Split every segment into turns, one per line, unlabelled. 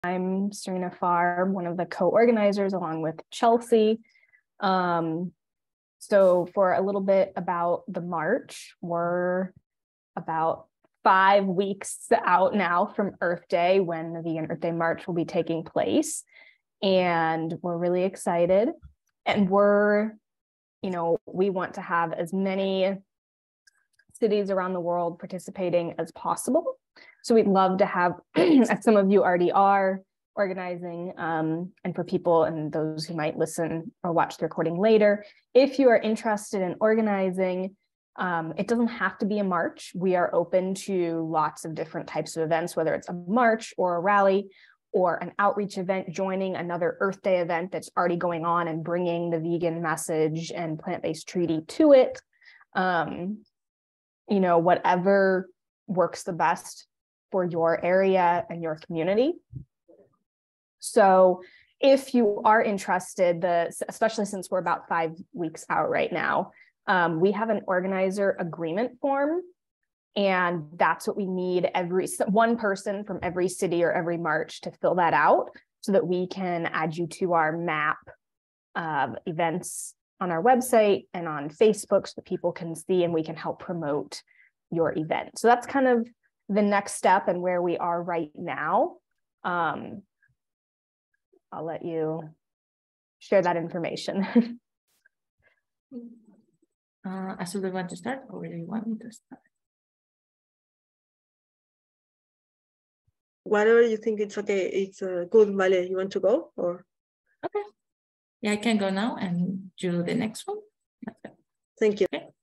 I'm Serena Farr, one of the co-organizers along with Chelsea. So for a little bit about the march, we're about 5 weeks out now from Earth Day, when the Vegan Earth Day March will be taking place. And we're really excited. And we want to have as many cities around the world participating as possible. So we'd love to have, as some of you already are, organizing, and for people and those who might listen or watch the recording later, if you are interested in organizing, it doesn't have to be a march. We are open to lots of different types of events, whether it's a march or a rally or an outreach event, joining another Earth Day event that's already going on and bringing the vegan message and plant-based treaty to it. Whatever works the best for your area and your community. So if you are interested, especially since we're about 5 weeks out right now, we have an organizer agreement form, and that's what we need one person from every city or every march to fill that out so that we can add you to our map of events on our website and on Facebook so that people can see and we can help promote your event. So that's kind of the next step and where we are right now. I'll let you share that information.
So do you want to start, or do you want me to start?
Whatever you think it's okay. It's good, Vale. You want to go, or?
Okay. Yeah, I can go now and do the next one.
Thank you.
Okay.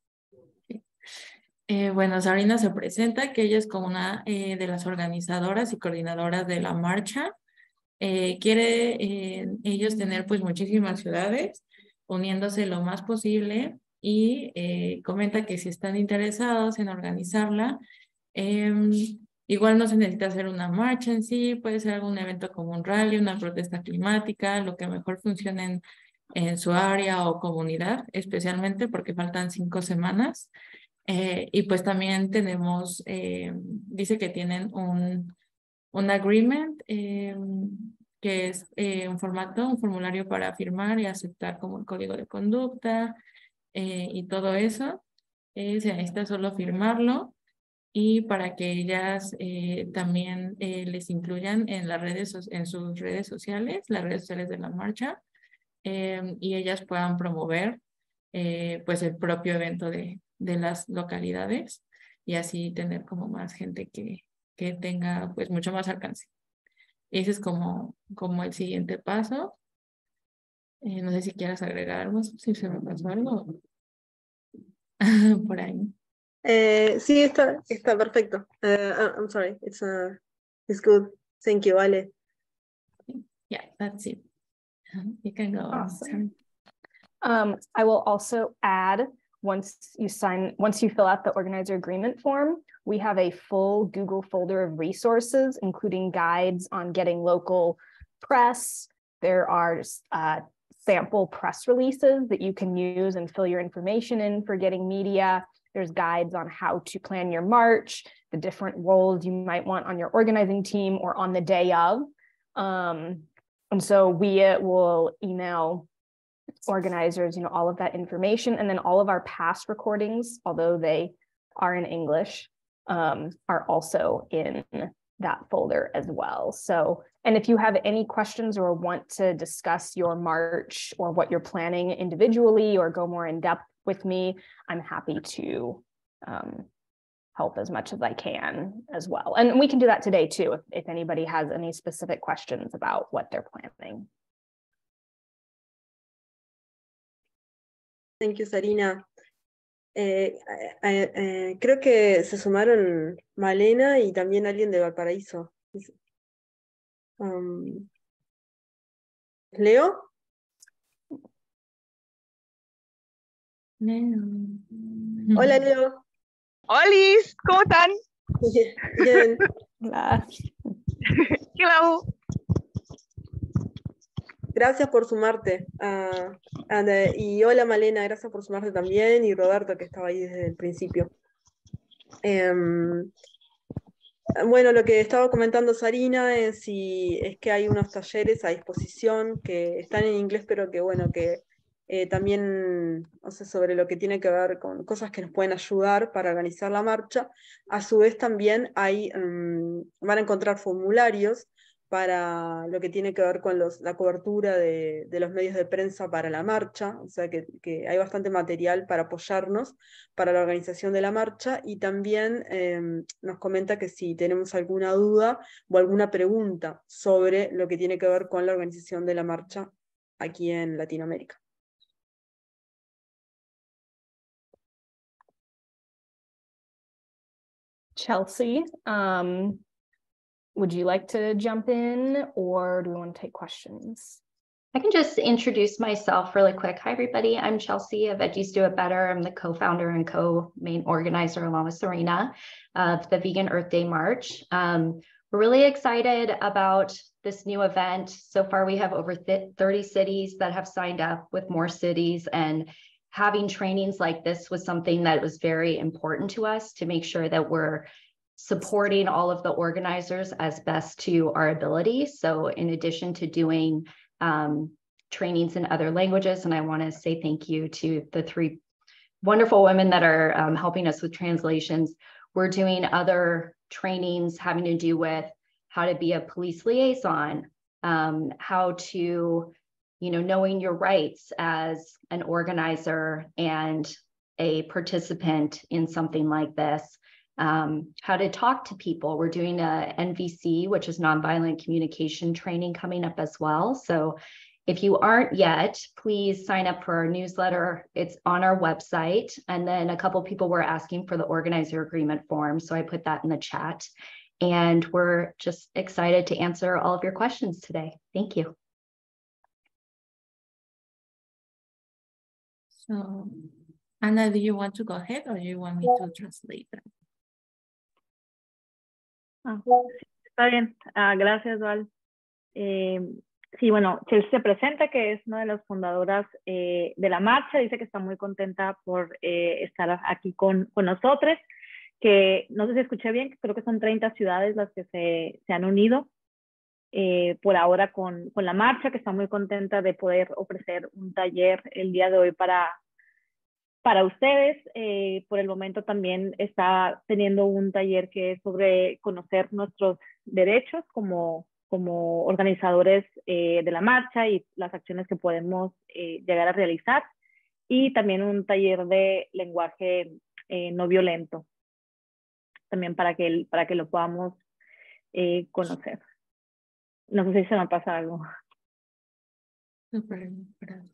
Bueno, Sabrina se presenta que ella es como una de las organizadoras y coordinadoras de la marcha. Quiere ellos tener pues muchísimas ciudades uniéndose lo más posible y comenta que si están interesados en organizarla, igual no se necesita hacer una marcha en sí, puede ser algún evento como un rally, una protesta climática, lo que mejor funcione en su área o comunidad, especialmente porque faltan 5 semanas. Y pues también tenemos, dice que tienen un agreement, que es un formulario para firmar y aceptar como el código de conducta y todo eso. Se necesita solo firmarlo, y para que ellas también les incluyan en en sus redes sociales, las redes sociales de la marcha, y ellas puedan promover pues el propio evento de las localidades, y así tener como más gente que tenga pues mucho más alcance. Ese es como el siguiente paso. No sé si quieras agregar algo, si se me pasó algo por ahí.
Sí, está perfecto. I'm sorry, it's good. Thank you, Vale.
Yeah, that's it. You can go.
Awesome. I will also add, once you fill out the organizer agreement form, we have a full Google folder of resources, including guides on getting local press. There are sample press releases that you can use and fill your information in for getting media. There's guides on how to plan your march, the different roles you might want on your organizing team or on the day of. And so we will email organizers, all of that information, and then all of our past recordings, although they are in English, are also in that folder as well. So, and if you have any questions or want to discuss your march or what you're planning individually or go more in depth with me, I'm happy to help as much as I can as well. And we can do that today too, if anybody has any specific questions about what they're planning.
Thank you, Sarina. Creo que se sumaron Malena y también alguien de Valparaíso. ¿Leo? Hola, Leo.
¡Holis! ¿Cómo están?
Bien.
Hola.
Hello.
Gracias por sumarte. Y hola, Malena, gracias por sumarte también. Y Roberto, que estaba ahí desde el principio. Bueno, lo que estaba comentando Sarina es que hay unos talleres a disposición que están en inglés, pero que bueno, que también, o sea, sobre lo que tiene que ver con cosas que nos pueden ayudar para organizar la marcha. A su vez también van a encontrar formularios para lo que tiene que ver con la cobertura de los medios de prensa para la marcha, o sea que hay bastante material para apoyarnos para la organización de la marcha, y también nos comenta que si tenemos alguna duda o alguna pregunta sobre lo que tiene que ver con la organización de la marcha aquí en Latinoamérica.
Chelsea, would you like to jump in, or do we want to take questions?
I can just introduce myself really quick. Hi, everybody. I'm Chelsea of Veggies Do It Better. I'm the co-founder and co-main organizer, along with Serena, of the Vegan Earth Day March. We're really excited about this new event. So far, we have over 30 cities that have signed up, with more cities, and having trainings like this was something that was very important to us to make sure that we're supporting all of the organizers as best to our ability. So in addition to doing trainings in other languages, and I want to say thank you to the 3 wonderful women that are helping us with translations. We're doing other trainings having to do with how to be a police liaison, how to, knowing your rights as an organizer and a participant in something like this, how to talk to people. We're doing a NVC, which is nonviolent communication training, coming up as well. So if you aren't yet, please sign up for our newsletter. It's on our website. And then a couple people were asking for the organizer agreement form, so I put that in the chat. And we're just excited to answer all of your questions today. Thank you.
So, Anna, do you want to go ahead, or do you want me to translate that?
Está bien, gracias, Val. Sí, bueno, Chelsea se presenta, que es una de las fundadoras de la marcha. Dice que está muy contenta por estar aquí con nosotros, que no sé si escuché bien, creo que son 30 ciudades las que se han unido por ahora con la marcha, que está muy contenta de poder ofrecer un taller el día de hoy para ustedes. Por el momento también está teniendo un taller que es sobre conocer nuestros derechos como organizadores de la marcha y las acciones que podemos llegar a realizar, y también un taller de lenguaje no violento, también para que lo podamos conocer. No sé si se me pasa algo.
Super, gracias.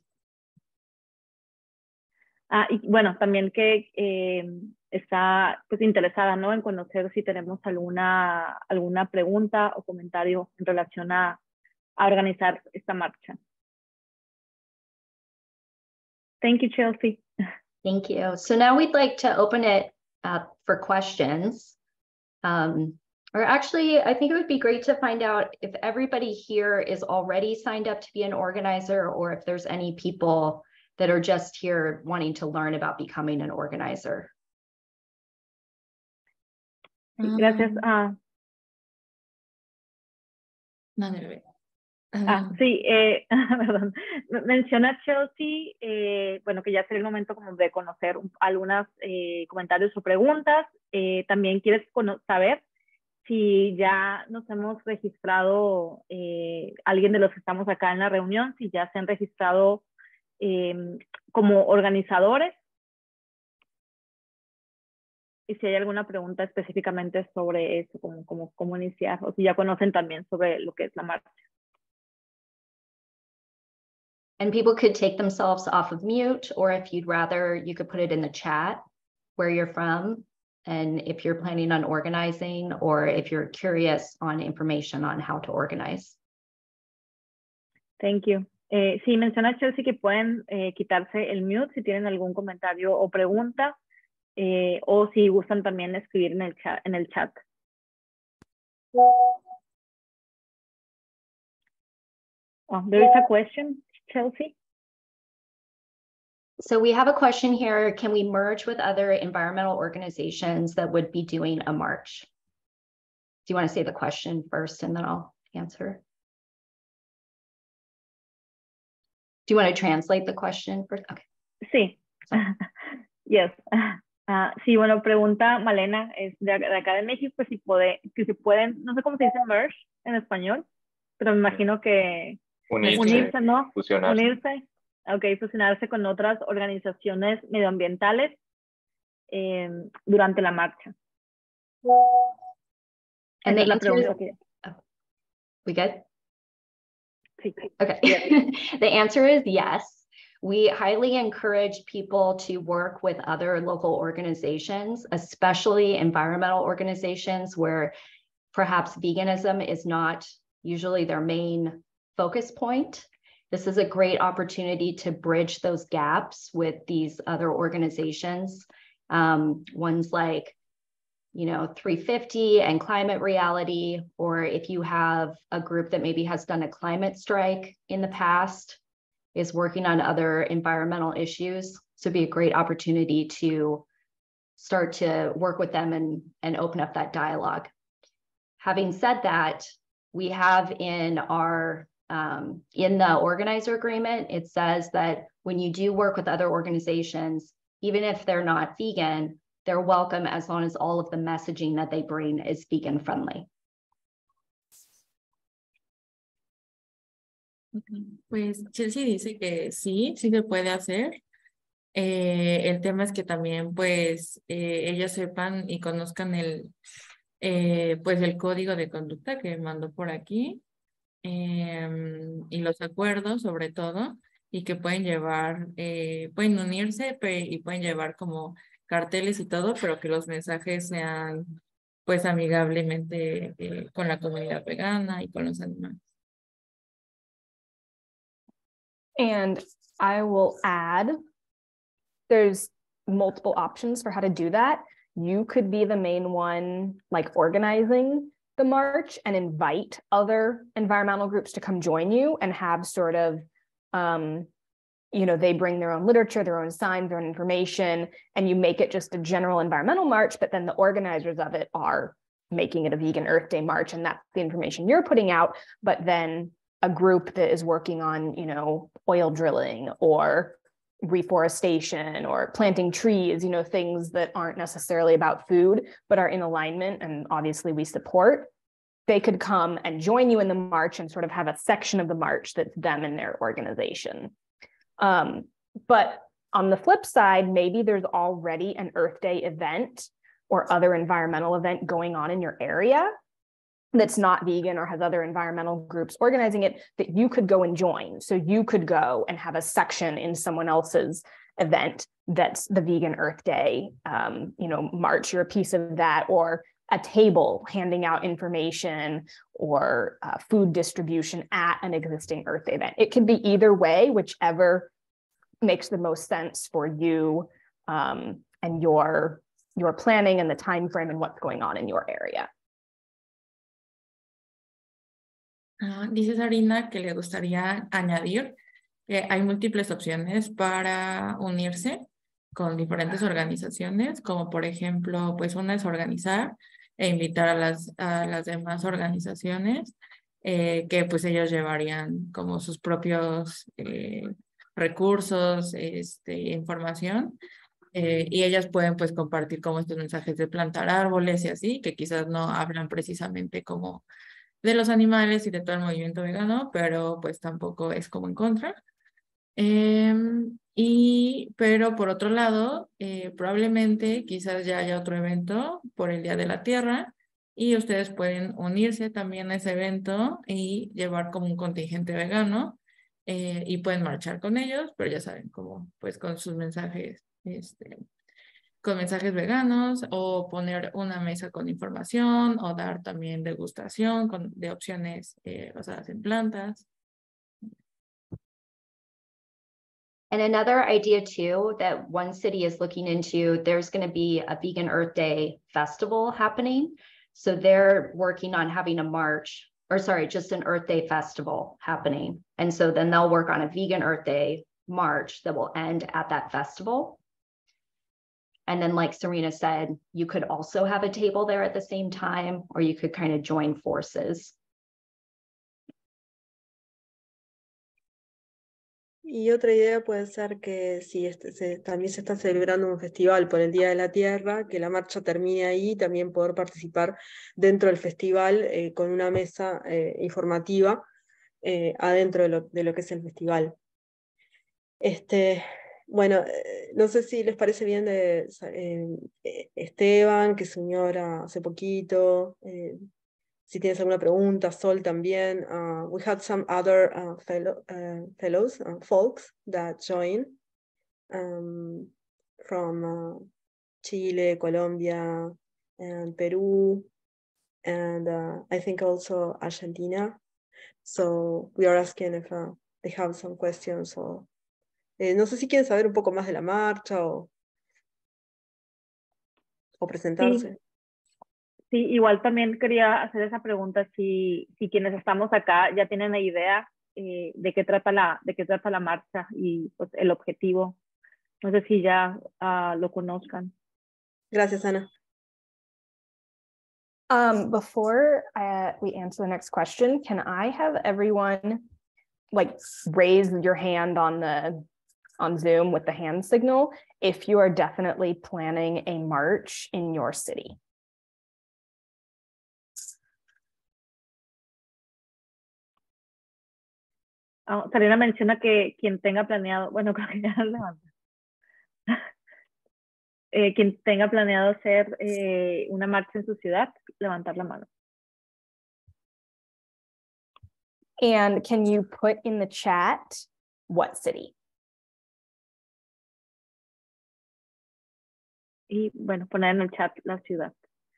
Y bueno, también que está pues interesada, ¿no?, en conocer si tenemos alguna pregunta o comentario en relación a organizar esta marcha. Thank you, Chelsea.
Thank you. So now we'd like to open it up for questions. Or actually, I think it would be great to find out if everybody here is already signed up to be an organizer, or if there's any people that are just here wanting to learn about becoming an organizer.
Gracias.
No, de verdad.
Sí, perdón. Menciona Chelsea, bueno, que ya sería el momento como de conocer algunos comentarios o preguntas. También quieres saber si ya nos hemos registrado, alguien de los que estamos acá en la reunión, si ya se han registrado como organizadores, y si hay alguna pregunta específicamente sobre eso, cómo iniciar, o si ya conocen también sobre lo que es la marcha.
And people could take themselves off of mute, or if you'd rather, you could put it in the chat where you're from, and if you're planning on organizing, or if you're curious on information on how to organize.
Thank you. Sí, menciona Chelsea que pueden quitarse el mute si tienen algún comentario o pregunta, o si gustan también escribir en el chat. There is a question, Chelsea.
So we have a question here. Can we merge with other environmental organizations that would be doing a march? you want to say the question first and then I'll answer? Do you want to translate the question first? Okay.
Sí. Yes. Sí, bueno, pregunta Malena, es de acá de México, que si pueden, no sé cómo se dice merge en español, pero me imagino que unirse, ¿no?
Fusionarse.
Unirse. Ok, fusionarse con otras organizaciones medioambientales durante la marcha.
And
Esa
the
es la pregunta que...
we good?
Sí.
Okay. The answer is yes. We highly encourage people to work with other local organizations, especially environmental organizations where perhaps veganism is not usually their main focus point. This is a great opportunity to bridge those gaps with these other organizations. Ones like, 350 and Climate Reality, or if you have a group that maybe has done a climate strike in the past, is working on other environmental issues. So it'd be a great opportunity to start to work with them and open up that dialogue. Having said that, we have in our, in the organizer agreement, it says that when you do work with other organizations, even if they're not vegan, they're welcome as long as all of the messaging that they bring is vegan friendly.
Pues Chelsea dice que sí se puede hacer. El tema es que también pues ellos sepan y conozcan pues el código de conducta que mandó por aquí y los acuerdos sobre todo, y que pueden llevar, pueden unirse y pueden llevar como carteles y todo, pero que los mensajes sean pues amigablemente con la comunidad vegana y con los animales.
And I will add, there's multiple options for how to do that. You could be the main one, like organizing the march and invite other environmental groups to come join you and have sort of, they bring their own literature, their own signs, their own information, and you make it just a general environmental march, but then the organizers of it are making it a Vegan Earth Day march, and that's the information you're putting out, but then a group that is working on, oil drilling or reforestation or planting trees, things that aren't necessarily about food, but are in alignment, and obviously we support, they could come and join you in the march and sort of have a section of the march that's them and their organization. But on the flip side, maybe there's already an Earth Day event or other environmental event going on in your area that's not vegan or has other environmental groups organizing it that you could go and join. So you could go and have a section in someone else's event that's the Vegan Earth Day, march. You're a piece of that, or a table handing out information or food distribution at an existing Earth Day event. It can be either way, whichever makes the most sense for you and your planning and the time frame and what's going on in your area.
Dice Sarina que le gustaría añadir que hay múltiples opciones para unirse con diferentes organizaciones, como por ejemplo, pues una es organizar e invitar a las demás organizaciones que pues ellos llevarían como sus propios recursos, información, y ellas pueden pues compartir como estos mensajes de plantar árboles y así, que quizás no hablan precisamente como de los animales y de todo el movimiento vegano, pero pues tampoco es como en contra. Pero por otro lado, probablemente quizás ya haya otro evento por el Día de la Tierra y ustedes pueden unirse también a ese evento y llevar como un contingente vegano y pueden marchar con ellos, pero ya saben, como pues con sus mensajes, con mensajes veganos, o poner una mesa con información, o dar también degustación de opciones basadas en plantas.
And another idea too that one city is looking into, there's going to be a Vegan Earth Day festival happening. So they're working on having a march, or sorry, just an Earth Day festival happening. And so then they'll work on a Vegan Earth Day march that will end at that festival. And then like Serena said, you could also have a table there at the same time, or you could kind of join forces.
Y otra idea puede ser que si también se está celebrando un festival por el Día de la Tierra, que la marcha termine ahí y también poder participar dentro del festival con una mesa informativa adentro de lo que es el festival. Bueno, no sé si les parece bien de Esteban, que se unió ahora hace poquito. Si tienes alguna pregunta, Sol también. We had some other fellows, folks that joined from Chile, Colombia, and Peru, and I think also Argentina. So we are asking if they have some questions. Or, no sé si quieren saber un poco más de la marcha o presentarse.
Sí, igual también quería hacer esa pregunta, si quienes estamos acá ya tienen la idea de qué trata la marcha y pues, el objetivo. No sé si ya lo conozcan.
Gracias, Ana.
Before we answer the next question, can I have everyone like raise your hand on Zoom with the hand signal if you are definitely planning a march in your city?
Sarina menciona que quien tenga planeado, bueno, creo que ya levanta. Quien tenga planeado hacer una marcha en su ciudad, levantar la mano.
And can you put in the chat what city?
Y bueno, poner en el chat la ciudad.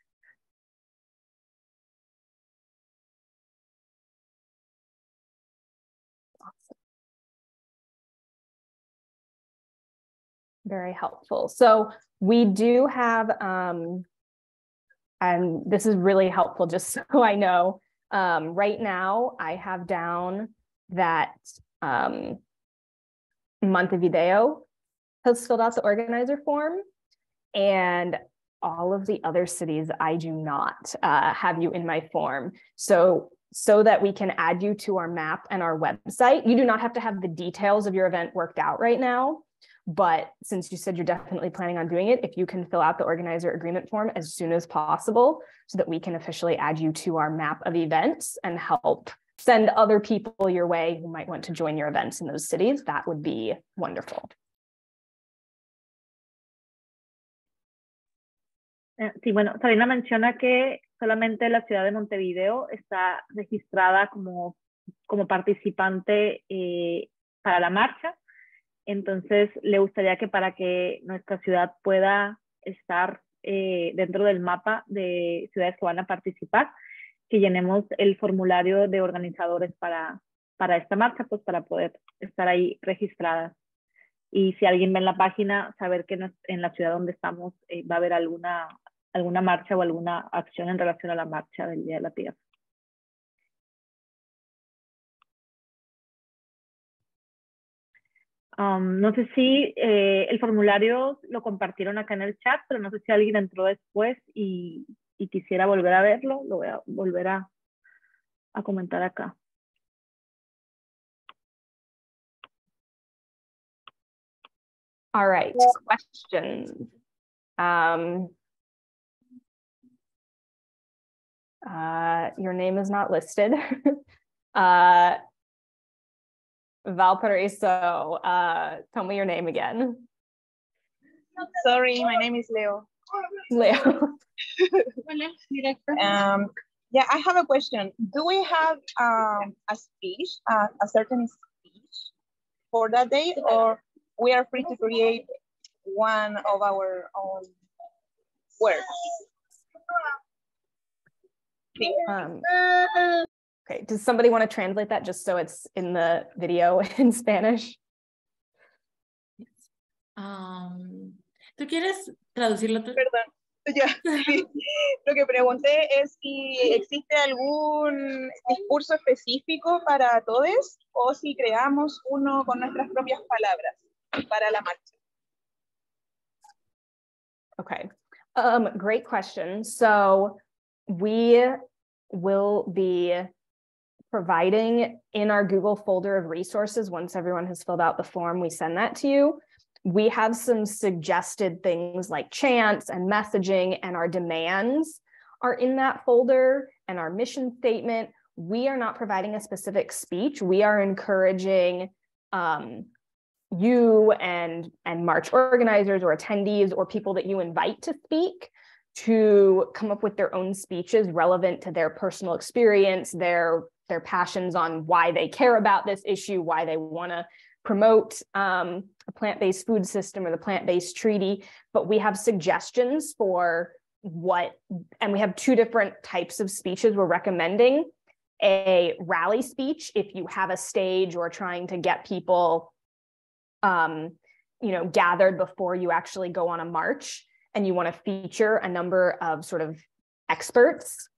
Very helpful. So we do have, and this is really helpful just so I know, right now I have down that Montevideo has filled out the organizer form, and all of the other cities I do not have you in my form. So that we can add you to our map and our website. You do not have to have the details of your event worked out right now. But since you said you're definitely planning on doing it, if you can fill out the organizer agreement form as soon as possible so that we can officially add you to our map of events and help send other people your way who might want to join your events in those cities, that would be wonderful.
Sí, bueno, Sarina menciona que solamente la ciudad de Montevideo está registrada como participante para la marcha. Entonces, le gustaría que para que nuestra ciudad pueda estar dentro del mapa de ciudades que van a participar, que llenemos el formulario de organizadores para esta marcha, pues para poder estar ahí registradas. Y si alguien ve en la página, saber que en la ciudad donde estamos va a haber alguna marcha o alguna acción en relación a la marcha del Día de la Tierra. No sé si el formulario lo compartieron acá en el chat, pero no sé si alguien entró después y quisiera volver a verlo. Lo voy a volver a comentar acá.
All right, questions. Your name is not listed. Valparaiso, tell me your name again.
Sorry, my name is Leo.
Leo.
Yeah, I have a question. Do we have a speech, a certain speech for that day, or we are free to create one of our own words?
Okay, does somebody want to translate that just so it's in the video in Spanish?
¿Tú quieres traducirlo tú?
Perdón, ya, sí. Lo que pregunté es si existe algún discurso específico para todos o si creamos uno con nuestras propias palabras para la marcha.
Okay, great question. So we will be providing in our Google folder of resources, once everyone has filled out the form, we send that to you. We have some suggested things like chants and messaging, and our demands are in that folder, and our mission statement. We are not providing a specific speech. We are encouraging you and March organizers or attendees or people that you invite to speak to come up with their own speeches relevant to their personal experience, their passions on why they care about this issue, why they want to promote a plant-based food system or the plant-based treaty. But we have suggestions for what, and we have 2 different types of speeches we're recommending. A rally speech, if you have a stage or trying to get people gathered before you actually go on a march, and you want to feature a number of sort of experts,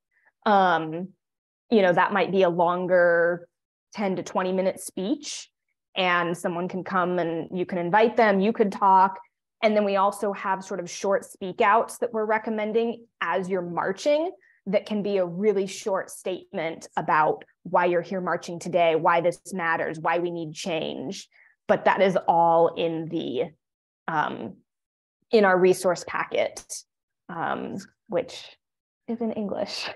that might be a longer 10 to 20 minute speech, and someone can come and you can invite them, you could talk. And then we also have sort of short speak outs that we're recommending as you're marching, that can be a really short statement about why you're here marching today, why this matters, why we need change. But that is all in the in our resource packet, which is in English.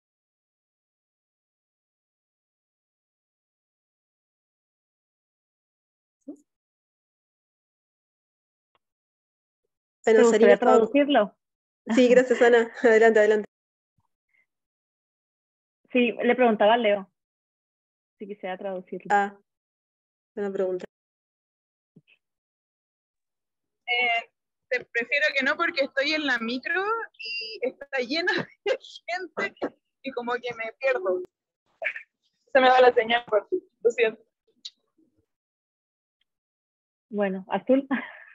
¿Te gustaría traducirlo?
Sí, gracias, Ana. Adelante, adelante.
Sí, le preguntaba a Leo si quisiera traducirlo.
Ah, una pregunta.
Te prefiero que no, porque estoy en la micro y está llena de gente y como que me pierdo. Se me va la señal, por ti. Lo siento.
Bueno, Azul.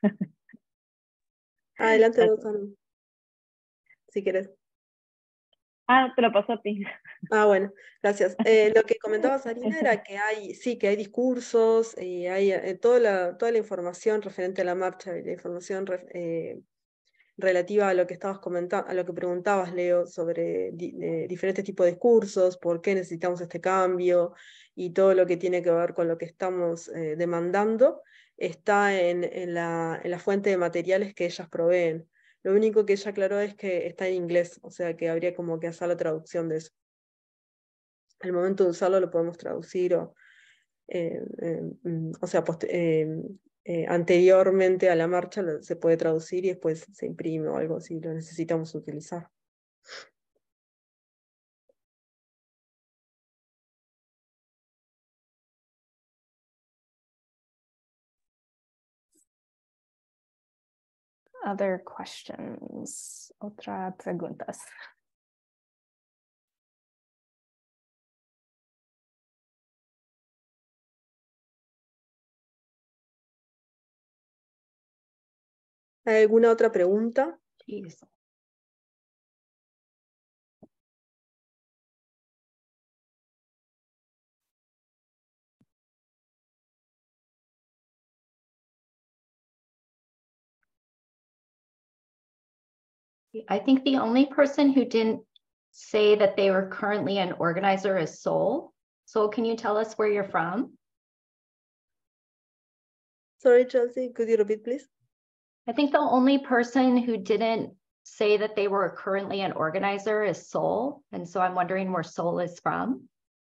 Adelante, Ana, si quieres.
Ah, te lo paso a ti.
Ah, bueno, gracias. Lo que comentaba Sarina era que hay discursos, y hay toda la información referente a la marcha y la información relativa a lo que estabas comentando, a lo que preguntabas, Leo, sobre diferentes tipos de discursos, por qué necesitamos este cambio y todo lo que tiene que ver con lo que estamos demandando, está en la fuente de materiales que ellas proveen. Lo único que ella aclaró es que está en inglés, o sea que habría como que hacer la traducción de eso. Al momento de usarlo lo podemos traducir anteriormente a la marcha se puede traducir y después se imprime o algo si lo necesitamos utilizar.
Other questions? Otras preguntas?
¿Hay alguna otra pregunta?
Jeez. I think the only person who didn't say that they were currently an organizer is Sol. Sol, can you tell us where you're from?
Sorry, Chelsea, could you repeat, please?
I think the only person who didn't say that they were currently an organizer is Sol. And so I'm wondering where Sol is from.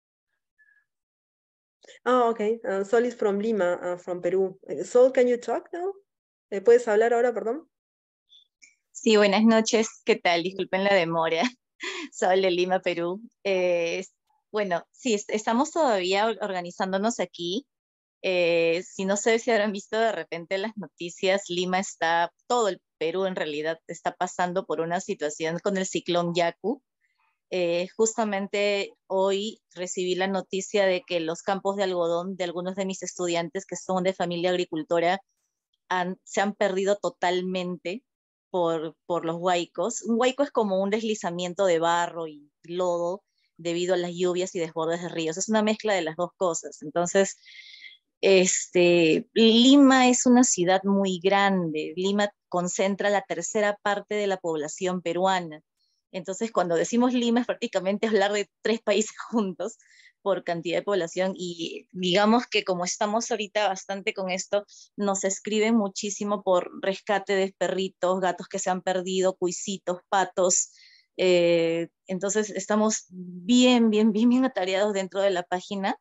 Oh, okay. Sol is from Lima, from Perú. Sol, can you talk now? ¿Puedes hablar ahora, perdón?
Sí, buenas noches. ¿Qué tal? Disculpen la demora. Sol de Lima, Perú. Bueno, sí, estamos todavía organizándonos aquí. Si no sé si habrán visto de repente las noticias, Lima está, todo el Perú en realidad está pasando por una situación con el ciclón Yaku. Justamente hoy recibí la noticia de que los campos de algodón de algunos de mis estudiantes que son de familia agricultora se han perdido totalmente por los huaicos. Un huaico es como un deslizamiento de barro y lodo debido a las lluvias y desbordes de ríos. Es una mezcla de las dos cosas. Entonces, Lima es una ciudad muy grande. Lima concentra la tercera parte de la población peruana. Entonces, cuando decimos Lima es prácticamente hablar de 3 países juntos por cantidad de población, y digamos que como estamos ahorita bastante con esto, nos escriben muchísimo por rescate de perritos, gatos que se han perdido, cuisitos, patos. Entonces estamos bien atareados dentro de la página.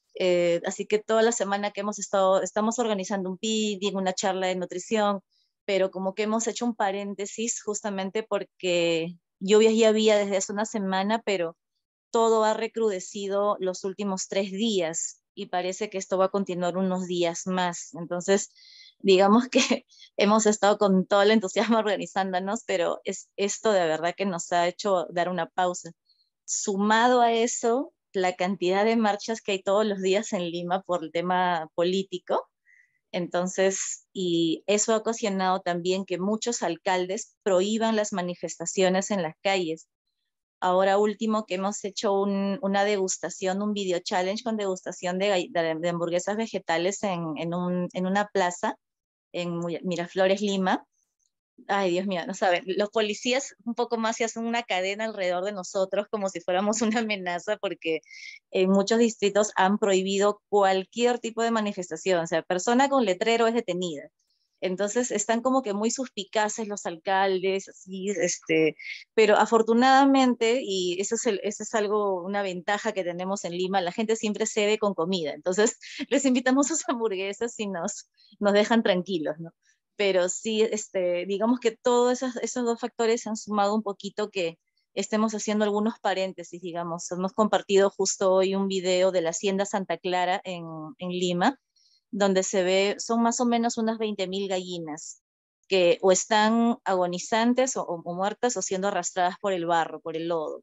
Así que toda la semana que estamos organizando un picnic, una charla de nutrición, pero como que hemos hecho un paréntesis justamente porque lluvias ya había desde hace una semana, pero todo ha recrudecido los últimos 3 días y parece que esto va a continuar unos días más. Entonces, digamos que hemos estado con todo el entusiasmo organizándonos, pero esto de verdad que nos ha hecho dar una pausa. Sumado a eso, la cantidad de marchas que hay todos los días en Lima por el tema político. Entonces, y eso ha ocasionado también que muchos alcaldes prohíban las manifestaciones en las calles. Ahora último que hemos hecho una degustación, un video challenge con degustación de hamburguesas vegetales en una plaza en Miraflores, Lima. Ay, Dios mío, no saben, los policías un poco más se hacen una cadena alrededor de nosotros como si fuéramos una amenaza, porque en muchos distritos han prohibido cualquier tipo de manifestación, o sea, persona con letrero es detenida. Entonces están como que muy suspicaces los alcaldes, así, pero afortunadamente, y eso es algo, una ventaja que tenemos en Lima, la gente siempre cede con comida. Entonces les invitamos sus hamburguesas y nos dejan tranquilos, ¿no? Pero sí, digamos que todos esos 2 factores han sumado un poquito que estemos haciendo algunos paréntesis, digamos. Hemos compartido justo hoy un video de la Hacienda Santa Clara en Lima, donde se ve, son más o menos unas 20.000 gallinas que o están agonizantes o muertas o siendo arrastradas por el barro, por el lodo.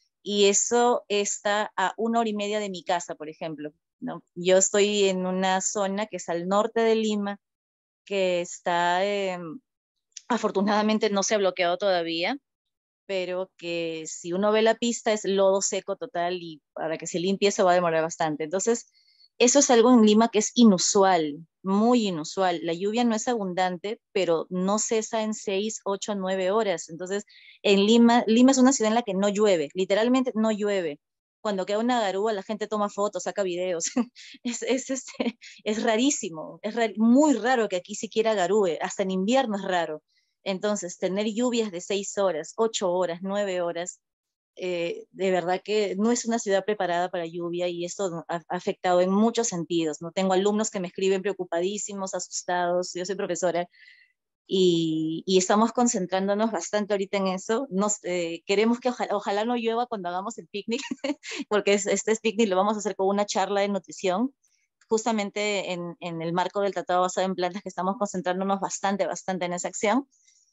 Y eso está a 1 hora y media de mi casa, por ejemplo, ¿no? Yo estoy en una zona que es al norte de Lima, que está, afortunadamente no se ha bloqueado todavía, pero que si uno ve la pista es lodo seco total y para que se limpie eso va a demorar bastante. Entonces, eso es algo en Lima que es inusual, muy inusual. La lluvia no es abundante, pero no cesa en 6, 8, 9 horas. Entonces, en Lima es una ciudad en la que no llueve, literalmente no llueve. Cuando queda una garúa, la gente toma fotos, saca videos. Es rarísimo, muy raro que aquí siquiera garúe, hasta en invierno es raro. Entonces, tener lluvias de 6 horas, 8 horas, 9 horas, de verdad que no es una ciudad preparada para lluvia, y esto ha afectado en muchos sentidos, ¿no? Tengo alumnos que me escriben preocupadísimos, asustados. Yo soy profesora y estamos concentrándonos bastante ahorita en eso. Queremos que ojalá no llueva cuando hagamos el picnic, porque este picnic lo vamos a hacer con una charla de nutrición, justamente en el marco del tratado basado en plantas, que estamos concentrándonos bastante en esa acción.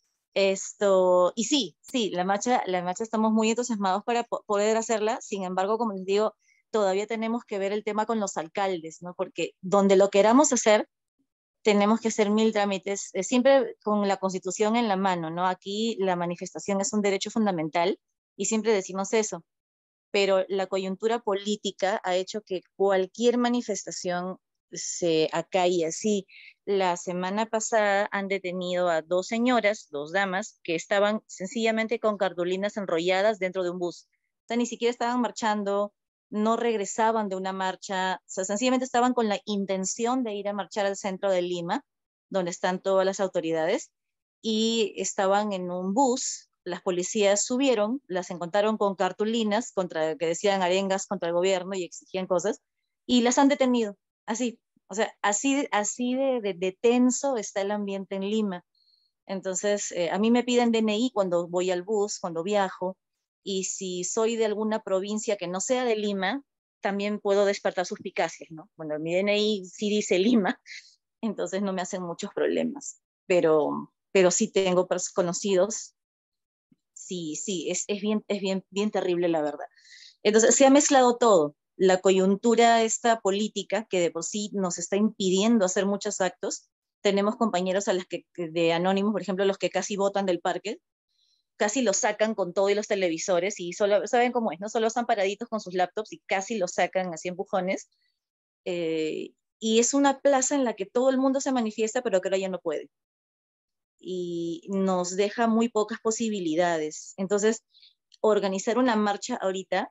Y sí, la marcha estamos muy entusiasmados para poder hacerla. Sin embargo, como les digo, todavía tenemos que ver el tema con los alcaldes, ¿no? Porque donde lo queramos hacer, tenemos que hacer 1000 trámites, siempre con la Constitución en la mano, ¿no? Aquí la manifestación es un derecho fundamental y siempre decimos eso, pero la coyuntura política ha hecho que cualquier manifestación se acalle así. La semana pasada han detenido a 2 señoras, 2 damas, que estaban sencillamente con cartulinas enrolladas dentro de un bus. O sea, ni siquiera estaban marchando, no regresaban de una marcha, o sea, sencillamente estaban con la intención de ir a marchar al centro de Lima, donde están todas las autoridades, y estaban en un bus. Las policías subieron, las encontraron con cartulinas que decían arengas contra el gobierno y exigían cosas, y las han detenido, así. O sea, así de tenso está el ambiente en Lima. Entonces, a mí me piden DNI cuando voy al bus, cuando viajo, y si soy de alguna provincia que no sea de Lima, también puedo despertar suspicacias, ¿no? Bueno, mi DNI sí dice Lima, entonces no me hacen muchos problemas, pero sí tengo conocidos. Sí, es bien terrible, la verdad. Entonces, se ha mezclado todo. La coyuntura esta política, que de por sí nos está impidiendo hacer muchos actos. Tenemos compañeros de Anónimos, por ejemplo, los que casi botan del parque, casi los sacan con todo y los televisores, y solo, saben cómo es, ¿no? Solo están paraditos con sus laptops y casi los sacan así empujones. y es una plaza en la que todo el mundo se manifiesta, pero que ahora ya no puede. Y nos deja muy pocas posibilidades. Entonces, organizar una marcha ahorita,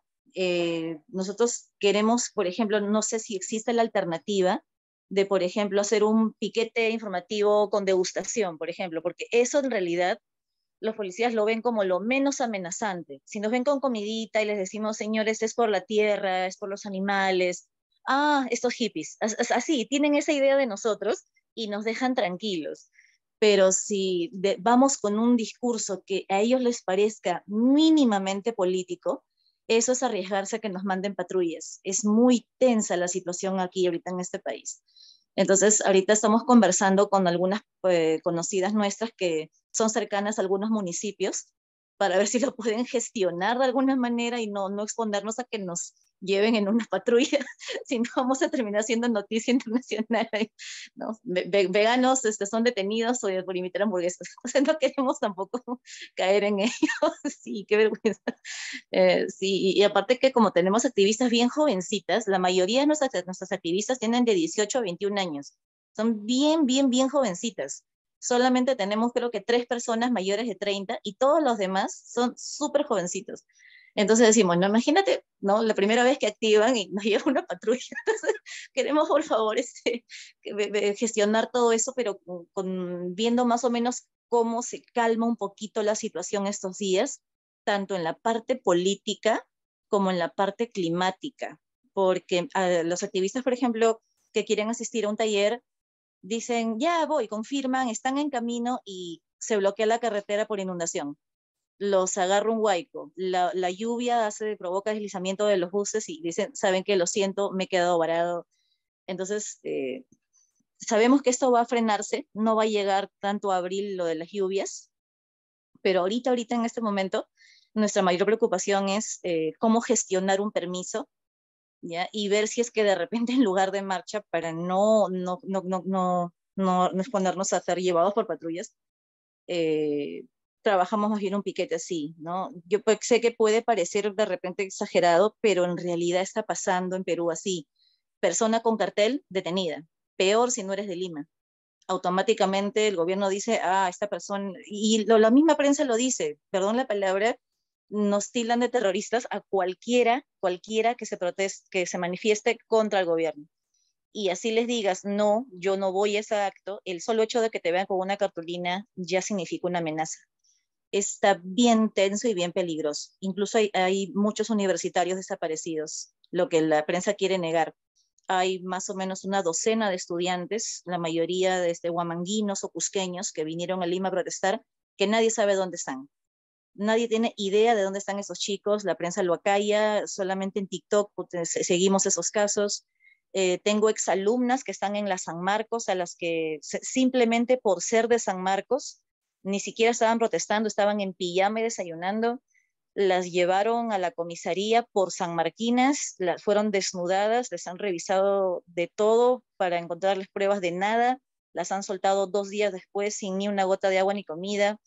nosotros queremos, por ejemplo, no sé si existe la alternativa de, por ejemplo, hacer un piquete informativo con degustación, por ejemplo, porque eso en realidad los policías lo ven como lo menos amenazante. Si nos ven con comidita y les decimos, señores, es por la tierra, es por los animales, estos hippies, así, tienen esa idea de nosotros y nos dejan tranquilos. Pero si vamos con un discurso que a ellos les parezca mínimamente político, eso es arriesgarse a que nos manden patrullas. Es muy tensa la situación aquí ahorita en este país. Entonces, ahorita estamos conversando con algunas conocidas nuestras que son cercanas a algunos municipios para ver si lo pueden gestionar de alguna manera y no exponernos a que nos lleven en una patrulla, si no vamos a terminar siendo noticia internacional, ¿no? Veganos son detenidos por imitar hamburguesas. O sea, no queremos tampoco caer en ello. Sí, qué vergüenza. Sí, y aparte que como tenemos activistas bien jovencitas, la mayoría de nuestras activistas tienen de 18 a 21 años. Son bien jovencitas. Solamente tenemos creo que 3 personas mayores de 30 y todos los demás son súper jovencitos. Entonces decimos, no, imagínate, ¿no? La primera vez que activan y nos lleva una patrulla. Entonces, queremos, por favor, gestionar todo eso, pero viendo más o menos cómo se calma un poquito la situación estos días, tanto en la parte política como en la parte climática. Porque los activistas, por ejemplo, que quieren asistir a un taller, dicen, ya voy, confirman, están en camino y se bloquea la carretera por inundación. Los agarra un huaico, la lluvia provoca deslizamiento de los buses y dicen, saben que lo siento, me he quedado varado. Entonces, sabemos que esto va a frenarse, no va a llegar tanto a abril lo de las lluvias, pero ahorita en este momento, nuestra mayor preocupación es cómo gestionar un permiso, ¿ya? Y ver si es que de repente en lugar de marcha, para no exponernos a ser llevados por patrullas, trabajamos más bien un piquete así, ¿no? Yo sé que puede parecer de repente exagerado, pero en realidad está pasando en Perú así. Persona con cartel detenida. Peor si no eres de Lima. Automáticamente el gobierno dice, esta persona, y la misma prensa lo dice, perdón la palabra, nos tildan de terroristas a cualquiera que se manifieste contra el gobierno. Y así les digas, no, yo no voy a ese acto, el solo hecho de que te vean con una cartulina ya significa una amenaza. Está bien tenso y bien peligroso. Incluso hay muchos universitarios desaparecidos, lo que la prensa quiere negar. Hay más o menos una docena de estudiantes, la mayoría de huamanguinos o cusqueños que vinieron a Lima a protestar, que nadie sabe dónde están. Nadie tiene idea de dónde están esos chicos, la prensa lo acalla, solamente en TikTok seguimos esos casos. Tengo exalumnas que están en la San Marcos, a las que simplemente por ser de San Marcos, ni siquiera estaban protestando, estaban en pijama y desayunando, las llevaron a la comisaría por sanmarquinas, fueron desnudadas, les han revisado de todo para encontrarles pruebas de nada, las han soltado 2 días después sin ni una gota de agua ni comida.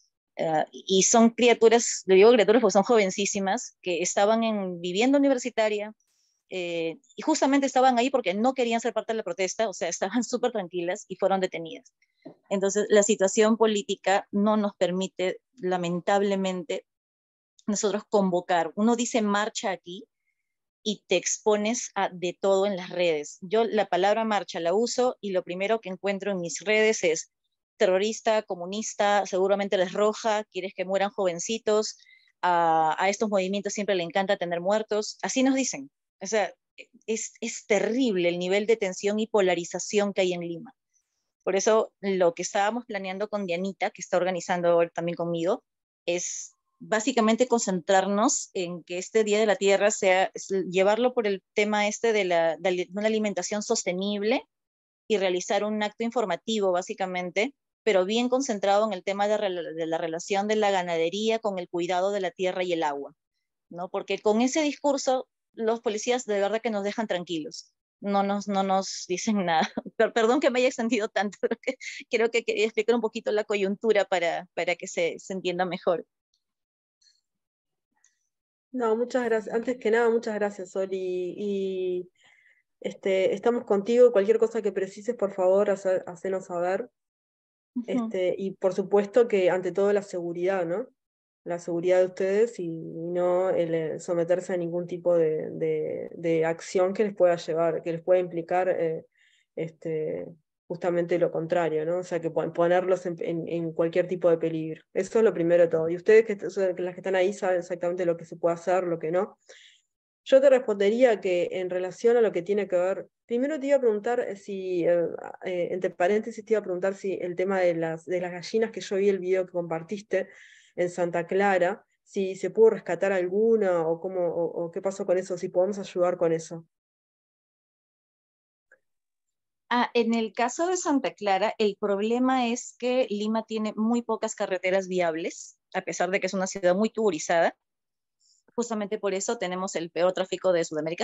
Y son criaturas, le digo criaturas porque son jovencísimas, que estaban en vivienda universitaria, y justamente estaban ahí porque no querían ser parte de la protesta, o sea, estaban súper tranquilas y fueron detenidas. Entonces, la situación política no nos permite, lamentablemente, nosotros convocar. Uno dice marcha aquí y te expones a de todo en las redes. Yo la palabra marcha la uso y lo primero que encuentro en mis redes es terrorista, comunista, seguramente eres roja, quieres que mueran jovencitos, a estos movimientos siempre le encanta tener muertos, así nos dicen. O sea, es terrible el nivel de tensión y polarización que hay en Lima. Por eso lo que estábamos planeando con Dianita, que está organizando también conmigo, es básicamente concentrarnos en que este Día de la Tierra llevarlo por el tema de una alimentación sostenible y realizar un acto informativo básicamente, pero bien concentrado en el tema de la relación de la ganadería con el cuidado de la tierra y el agua, ¿no? Porque con ese discurso los policías de verdad que nos dejan tranquilos. No nos dicen nada. Perdón que me haya extendido tanto, pero creo que quería explicar un poquito la coyuntura para que se entienda mejor.
No, muchas gracias. Antes que nada, muchas gracias, Oli. Estamos contigo, cualquier cosa que precises, por favor, hacenos saber. Y por supuesto que ante todo la seguridad, ¿no? La seguridad de ustedes y no el someterse a ningún tipo de acción que les pueda llevar, que les pueda implicar justamente lo contrario, ¿no? O sea, que ponerlos en cualquier tipo de peligro. Eso es lo primero de todo. Y ustedes, las que están ahí, saben exactamente lo que se puede hacer, lo que no. Yo te respondería que en relación a lo que tiene que ver, primero te iba a preguntar si, entre paréntesis, te iba a preguntar si el tema de las gallinas, que yo vi el video que compartiste en Santa Clara, si se pudo rescatar alguna o, o qué pasó con eso, si podemos ayudar con eso.
En el caso de Santa Clara, el problema es que Lima tiene muy pocas carreteras viables, a pesar de que es una ciudad muy turizada. Justamente por eso tenemos el peor tráfico de Sudamérica.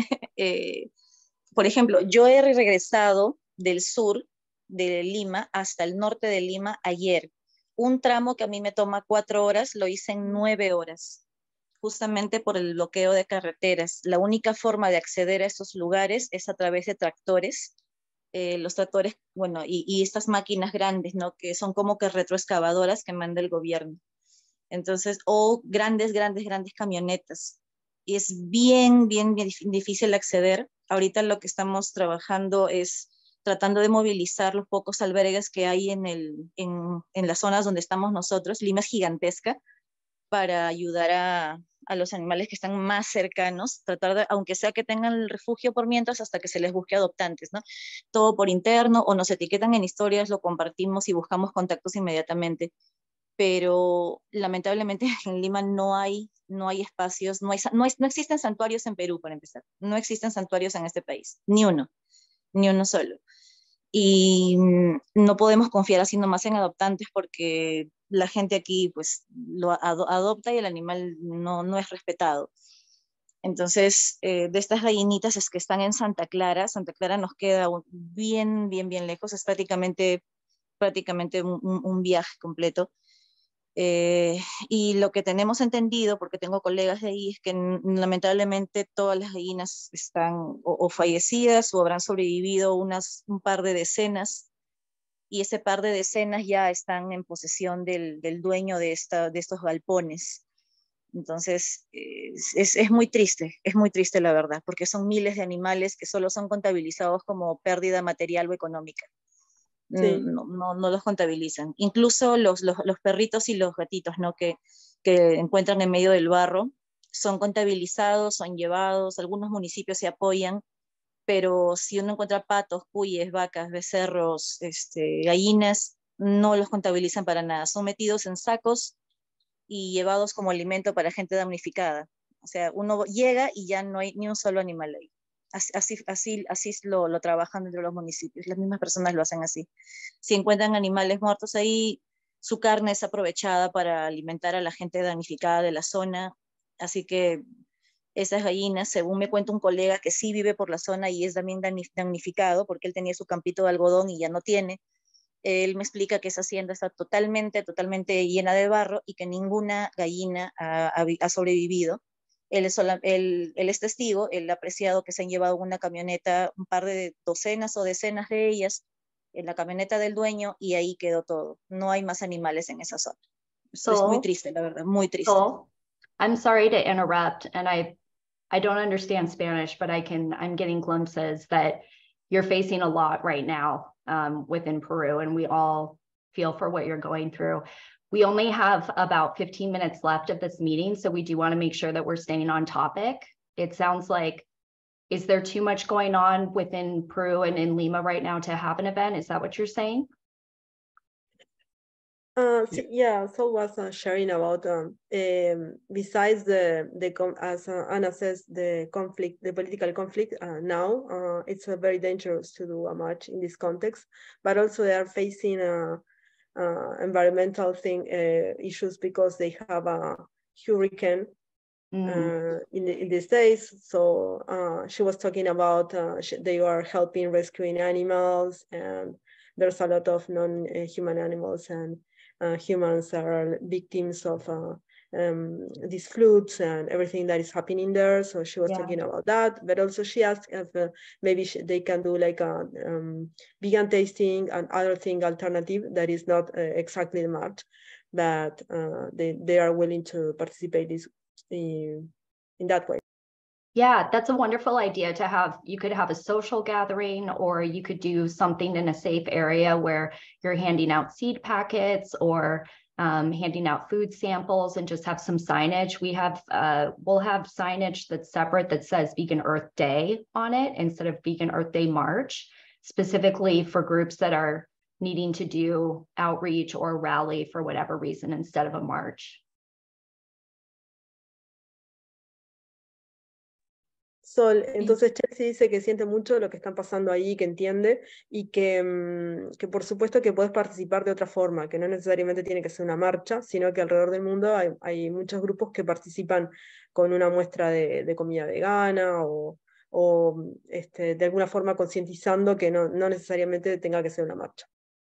Por ejemplo, yo he regresado del sur de Lima hasta el norte de Lima ayer. Un tramo que a mí me toma 4 horas, lo hice en 9 horas, justamente por el bloqueo de carreteras. La única forma de acceder a estos lugares es a través de tractores. Los tractores, bueno, y estas máquinas grandes, ¿no? Que son como que retroexcavadoras que manda el gobierno. Entonces, o grandes camionetas. Y es bien difícil acceder. Ahorita lo que estamos trabajando es tratando de movilizar los pocos albergues que hay en las zonas donde estamos nosotros. Lima es gigantesca, para ayudar a los animales que están más cercanos, tratar de, aunque sea que tengan el refugio por mientras, hasta que se les busque adoptantes, ¿no? Todo por interno, o nos etiquetan en historias, lo compartimos y buscamos contactos inmediatamente. Pero lamentablemente en Lima no hay espacios, no existen santuarios en Perú, para empezar. No existen santuarios en este país, ni uno solo. Y no podemos confiar así nomás en adoptantes porque la gente aquí pues lo adopta y el animal no es respetado. Entonces, de estas gallinitas es que están en Santa Clara nos queda bien lejos, es prácticamente un viaje completo. Y lo que tenemos entendido, porque tengo colegas de ahí, es que lamentablemente todas las gallinas están o fallecidas o habrán sobrevivido un par de decenas, y ese par de decenas ya están en posesión del dueño de estos galpones. Entonces, es muy triste la verdad, porque son miles de animales que solo son contabilizados como pérdida material o económica. Sí. No los contabilizan. Incluso los perritos y los gatitos, ¿no? que encuentran en medio del barro, son contabilizados, son llevados, algunos municipios se apoyan, pero si uno encuentra patos, cuyes, vacas, becerros, gallinas, no los contabilizan para nada. Son metidos en sacos y llevados como alimento para gente damnificada. O sea, uno llega y ya no hay ni un solo animal ahí. Así lo trabajan dentro de los municipios. Las mismas personas lo hacen así. Si encuentran animales muertos ahí, su carne es aprovechada para alimentar a la gente damnificada de la zona. Así que esas gallinas, según me cuenta un colega que sí vive por la zona y es también damnificado, porque él tenía su campito de algodón y ya no tiene, él me explica que esa hacienda está totalmente llena de barro y que ninguna gallina ha sobrevivido. Él es testigo, él ha apreciado que se han llevado una camioneta, un par de docenas o decenas de ellas, en la camioneta del dueño, y ahí quedó todo. No hay más animales en esa zona. Eso es muy triste, la verdad, muy triste.
I'm sorry to interrupt, and I don't understand Spanish, but I'm getting glimpses that you're facing a lot right now within Peru, and we all feel for what you're going through. We only have about 15 minutes left of this meeting, so we do want to make sure that we're staying on topic. It sounds like, is there too much going on within Peru and in Lima right now to have an event? Is that what you're saying?
Yeah, so was sharing about besides as Anna says, the political conflict now, it's very dangerous to do a march in this context, but also they are facing environmental issues because they have a hurricane in these days. So she was talking about they are helping rescuing animals, and there's a lot of non-human animals, and humans are victims of these floods and everything that is happening there. So she was talking about that, but also she asked if maybe they can do like a vegan tasting and other thing alternative that is not exactly the march, but they are willing to participate in that way.
Yeah, that's a wonderful idea to have. You could have a social gathering, or you could do something in a safe area where you're handing out seed packets or handing out food samples and just have some signage. We'll have signage that's separate that says Vegan Earth Day on it instead of Vegan Earth Day March, specifically for groups that are needing to do outreach or rally for whatever reason instead of a march.
Sol, entonces Chelsea dice que siente mucho lo que están pasando ahí, que entiende y que por supuesto que puedes participar de otra forma, que no necesariamente tiene que ser una marcha, sino que alrededor del mundo hay muchos grupos que participan con una muestra de comida vegana o de alguna forma concientizando que no necesariamente tenga que ser una marcha.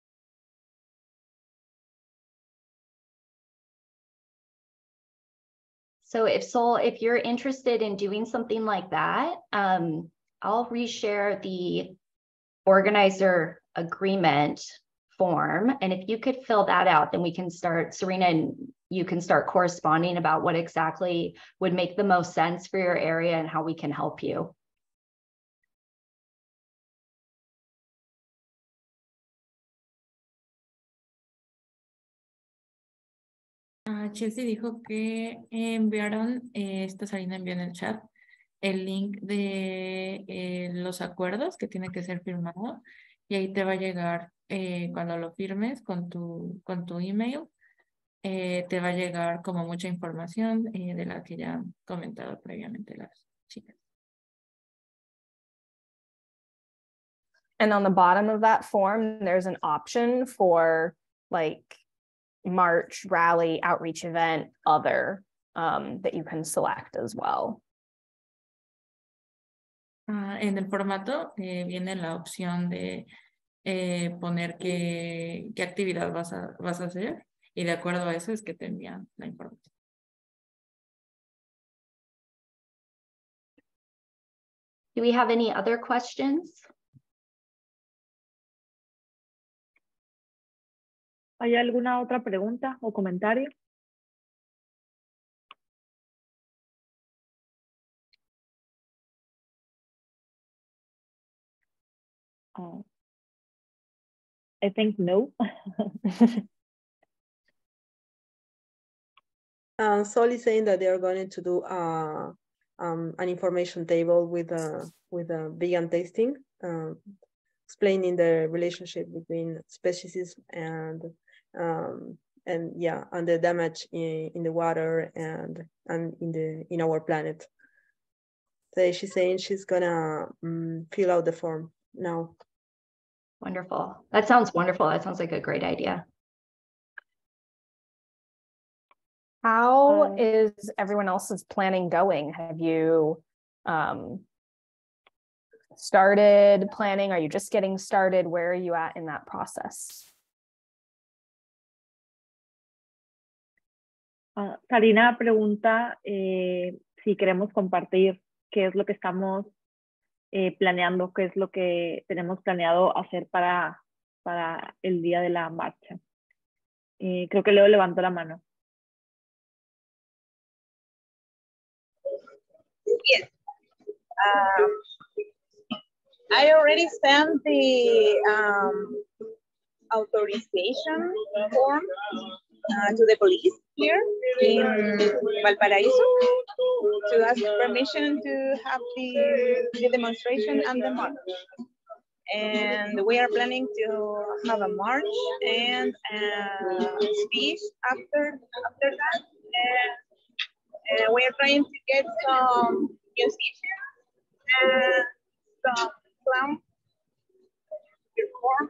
So if you're interested in doing something like that, I'll reshare the organizer agreement form. And if you could fill that out, then we can start, Serena, and you can start corresponding about what exactly would make the most sense for your area and how we can help you.
Chelsea dijo que enviaron, esta Sarina envió en el chat el link de los acuerdos que tiene que ser firmado y ahí te va a llegar cuando lo firmes con tu email, te va a llegar como mucha información de la que ya han comentado previamente las chicas.
And on the bottom of that form, there's an option for like march, rally, outreach event, other, that you can select as well.
En el formato viene la opción de poner qué actividad vas a hacer y de acuerdo a eso es que te envían la información.
Do we have any other questions?
¿Hay alguna otra pregunta o comentario? I think no.
Sol is saying that they are going to do an information table with a vegan tasting, explaining the relationship between species and the damage in the water and in our planet. So she's saying she's gonna fill out the form now.
Wonderful. That sounds wonderful. That sounds like a great idea.
How is everyone else's planning going? Have you started planning? Are you just getting started? Where are you at in that process?
Sarina pregunta si queremos compartir qué es lo que estamos planeando, qué es lo que tenemos planeado hacer para el día de la marcha. Creo que Leo levantó la mano.
Yes. I already sent the authorization form to the police here in Valparaíso to ask permission to have the demonstration and the march. And we are planning to have a march and a speech after that. And we are trying to get some musicians and some clowns to perform.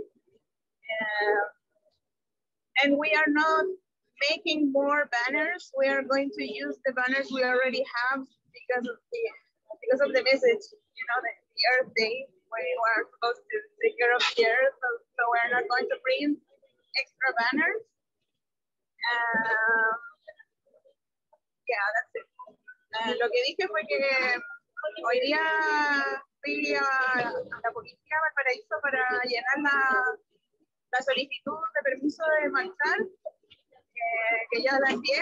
And we are not making more banners. We are going to use the banners we already have because of the message, you know, the Earth Day, when we are supposed to take care of the Earth. So we're not going to print extra banners. Yeah, that's it. Lo que dije fue que hoy día fui a la policía de Valparaíso para llenar la solicitud de permiso de marchar, que ya la envié.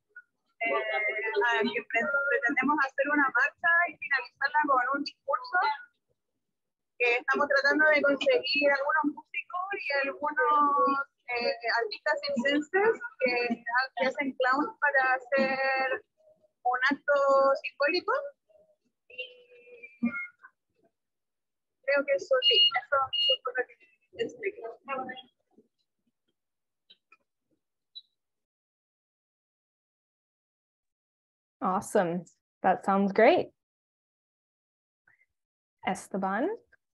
Que pretendemos hacer una marcha y finalizarla con un discurso que estamos tratando de conseguir algunos músicos y algunos artistas circenses que hacen clowns para hacer un acto simbólico. Y creo que eso sí, eso fue lo que expliqué.
Awesome. That sounds great. Esteban?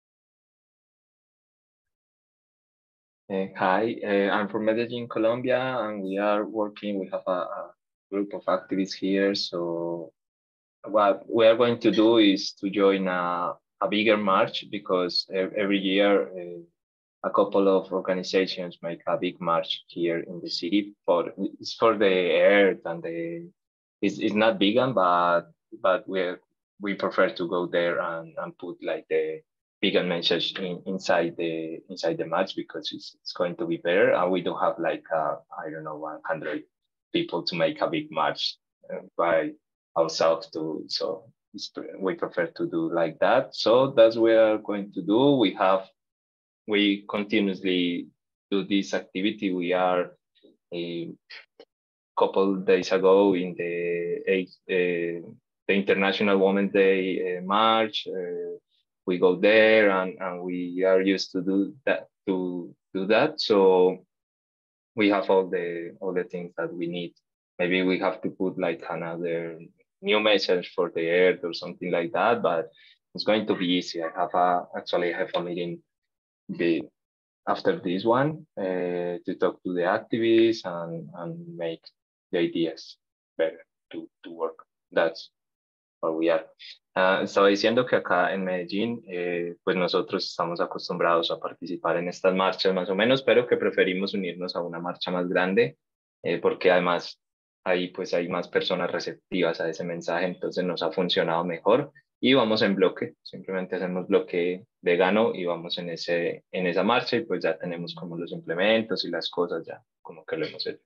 Hi, I'm from Medellin, Colombia, and we are working. We have a group of activists here. So what we are going to do is to join a bigger march, because every year a couple of organizations make a big march here in the city. It's for the earth, and it's not vegan, but we prefer to go there and put like the vegan message inside the match, because it's going to be better, and we don't have like I don't know 100 people to make a big march by ourselves too. So we prefer to do like that. So that's what we are going to do. We continuously do this activity. We are a couple days ago in the International Women's Day march. We go there, and we are used to do that. So we have all the things that we need. Maybe we have to put like another new message for the earth or something like that, but it's going to be easy. I have a meeting after this one to talk to the activists and make the ideas better to work. That's where we are. Estaba diciendo que acá en Medellín, pues nosotros estamos acostumbrados a participar en estas marchas más o menos, pero que preferimos unirnos a una marcha más grande, porque además ahí pues hay más personas receptivas a ese mensaje, entonces nos ha funcionado mejor, y vamos en bloque, simplemente hacemos bloque vegano y vamos en esa marcha, y pues ya tenemos como los implementos y las cosas ya como que lo hemos hecho.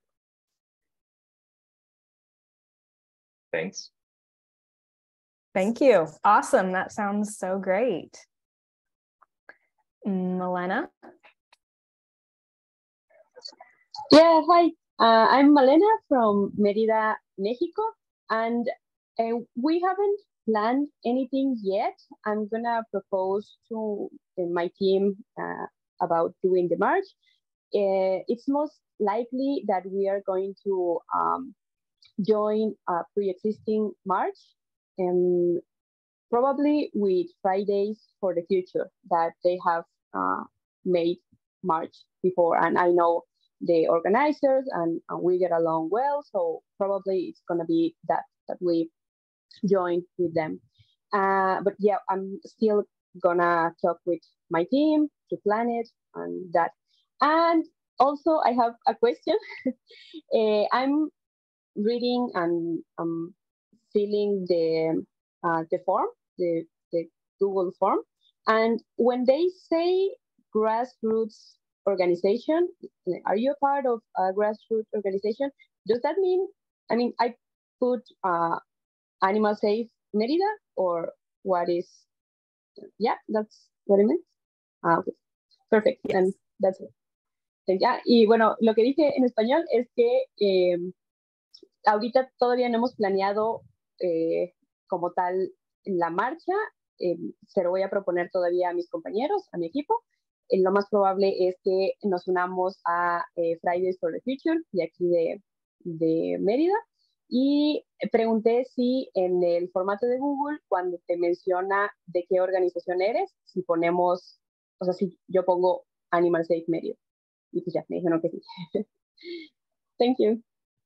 Thanks.
Thank you. Awesome. That sounds so great. Malena?
Yeah, hi. I'm Malena from Mérida, Mexico, and we haven't planned anything yet. I'm gonna propose to my team about doing the march. It's most likely that we are going to join a pre-existing march, probably with Fridays for the Future that they have made march before, and I know the organizers and we get along well, so probably it's gonna be that we join with them. But yeah, I'm still gonna talk with my team to plan it and that. And also I have a question. I'm reading and filling the form, the Google form, and when they say grassroots organization, are you a part of a grassroots organization? Does that mean, I mean, I put Animal Safe Mérida, or what is, yeah, that's what it means. Okay. Perfect, yes. And that's it. Yeah, y bueno, lo que dije en español es que ahorita todavía no hemos planeado como tal la marcha, se lo voy a proponer todavía a mis compañeros, a mi equipo. Lo más probable es que nos unamos a Fridays for the Future de aquí de Mérida, y pregunté si en el formato de Google, cuando te menciona de qué organización eres, si ponemos, o sea, si yo pongo Animal Safe Mérida, y pues ya me dijeron que sí. Thank you.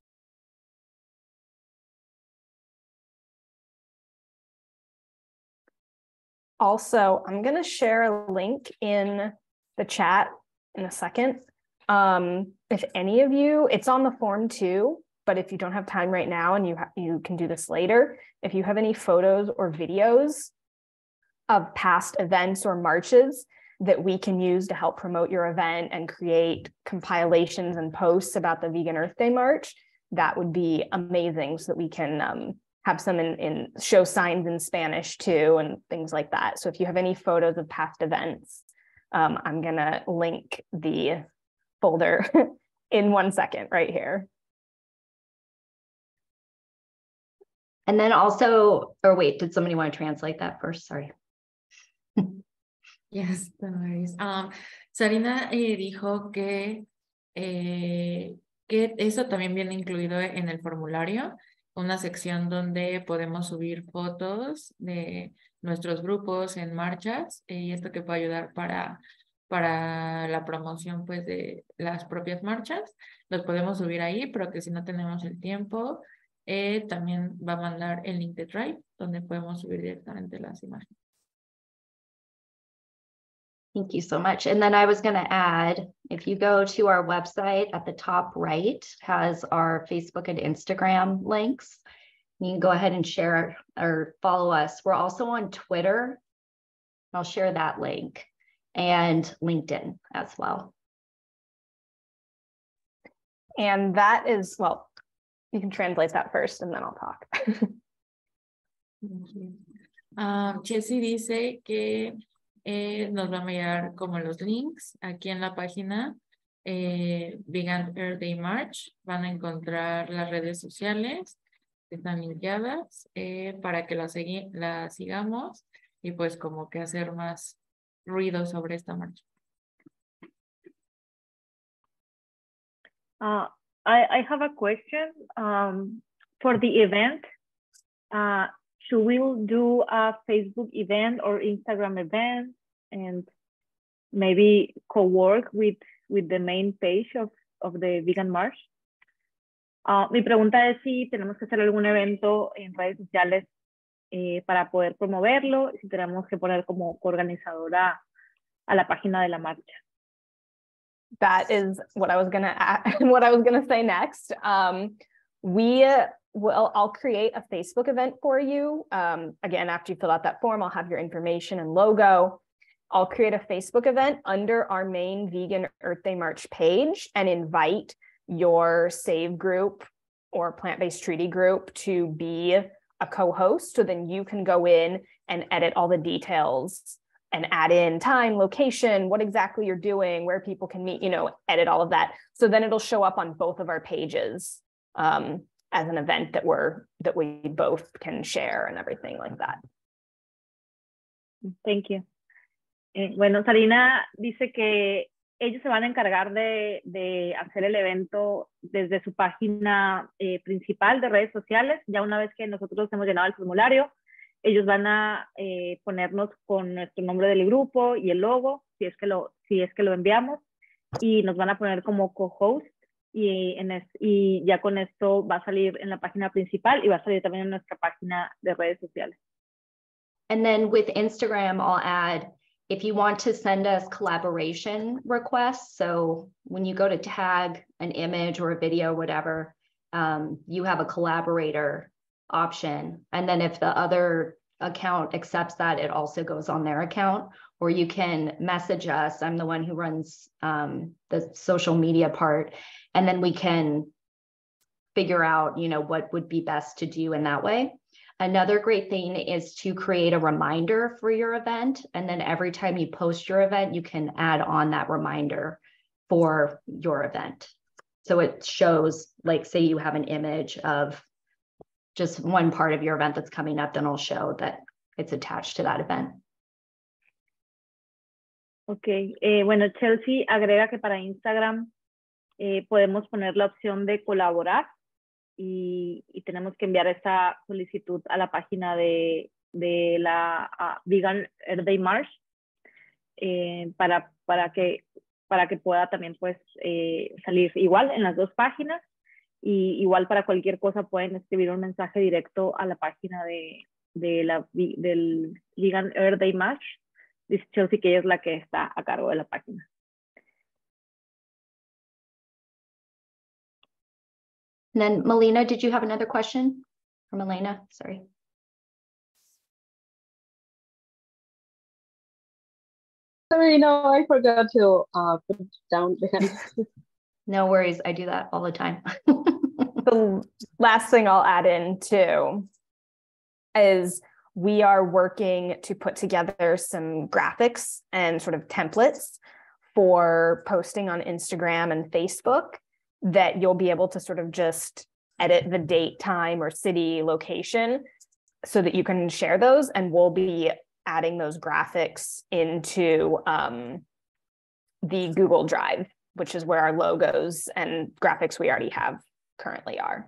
Also, I'm going to share a link in the chat in a second. If any of you, it's on the form too. but if you don't have time right now and you can do this later, if you have any photos or videos of past events or marches that we can use to help promote your event and create compilations and posts about the Vegan Earth Day March, that would be amazing, so that we can have some in show signs in Spanish too and things like that. So if you have any photos of past events, I'm gonna link the folder in 1 second right here.
And then also, or wait, did somebody want to translate that first? Sorry.
Yes, no worries. Sarina dijo que eso también viene incluido en el formulario, una sección donde podemos subir fotos de nuestros grupos en marchas, y esto que puede ayudar para la promoción pues de las propias marchas. Los podemos subir ahí, pero que si no tenemos el tiempo, también va a mandar el link de Drive, donde podemos subir directamente las imágenes.
Thank you so much. And then I was going to add, if you go to our website at the top right, has our Facebook and Instagram links. You can go ahead and share or follow us. We're also on Twitter. I'll share that link, and LinkedIn as well.
And that is, well, you can translate that first and then I'll talk.
Chelsea dice que nos va a enviar como los links aquí en la página Vegan Earth Day March. Van a encontrar las redes sociales que están linkeadas para que las sigamos y pues como que hacer más ruido sobre esta marcha.
I have a question for the event. Should we do a Facebook event or Instagram event and maybe co-work with the main page of the Vegan March? Mi pregunta es si tenemos que hacer algún evento en redes sociales para poder promoverlo, si tenemos que poner como coorganizadora a la página de la marcha.
That is what I was gonna say next. I'll create a Facebook event for you. Again, after you fill out that form, I'll have your information and logo. I'll create a Facebook event under our main Vegan Earth Day March page and invite your SAVE group or Plant-Based Treaty group to be a co-host. So then you can go in and edit all the details and add in time, location, what exactly you're doing, where people can meet, edit all of that. So then it'll show up on both of our pages as an event that we both can share and everything like that.
Thank you. Bueno, Sarina dice que ellos se van a encargar de hacer el evento desde su página principal de redes sociales. Ya una vez que nosotros hemos llenado el formulario, ellos van a ponernos con nuestro nombre del grupo y el logo, si es que lo enviamos, y nos van a poner como co-host. Y ya con esto va a salir en la página principal y va a salir también en nuestra página de redes sociales.
And then with Instagram, I'll add, if you want to send us collaboration requests, so when you go to tag an image or a video, whatever, you have a collaborator option. And then if the other account accepts that, it also goes on their account. Or you can message us. I'm the one who runs the social media part. And then we can figure out, what would be best to do in that way. Another great thing is to create a reminder for your event. And then every time you post your event, you can add on that reminder for your event. So it shows, like, say you have an image of just one part of your event that's coming up, then it'll show that it's attached to that event.
Ok, bueno, Chelsea agrega que para Instagram podemos poner la opción de colaborar y tenemos que enviar esa solicitud a la página de la Vegan Earth Day March para que pueda también pues salir igual en las dos páginas, y igual para cualquier cosa pueden escribir un mensaje directo a la página del Vegan Earth Day March. Dice Chelsea que ella es la que está a cargo de la página.
And then Melina, did you have another question from Elena? Sorry.
Sorry, no, I forgot to put down the hand.
No worries. I do that all the time.
The last thing I'll add in too is we are working to put together some graphics and sort of templates for posting on Instagram and Facebook that you'll be able to sort of just edit the date, time, or city location so that you can share those, and we'll be adding those graphics into the Google Drive, which is where our logos and graphics we already have currently are.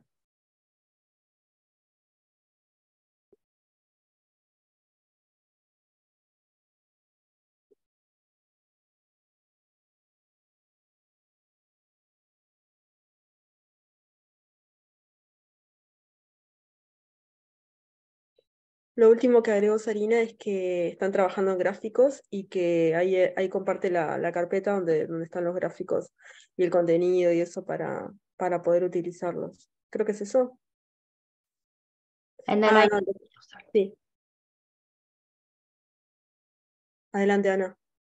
Lo último que agregó Sarina es que están trabajando en gráficos y que ahí comparte la carpeta donde están los gráficos y el contenido y eso para poder utilizarlos. Creo que es eso.
And then
No, sí. Adelante, Ana.